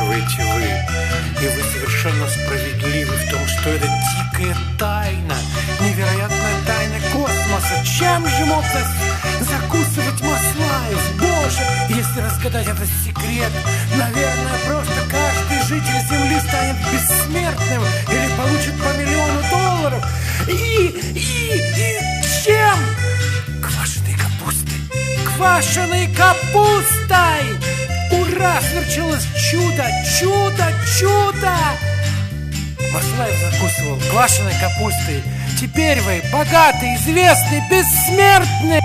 спрашиваете вы. И вы совершенно справедливы в том, что это дикая тайна, невероятная тайна космоса. Чем же мог закусывать Маслаев? Боже, если разгадать этот секрет, наверное, просто каждый житель Земли станет бессмертным или получит по $1 миллион. И чем? Квашеной капустой. Квашеной капустой! Ура! Свершилось чудо! Чудо! Чудо! Маслаев закусывал квашеной капустой. Теперь вы богатый, известный, бессмертный!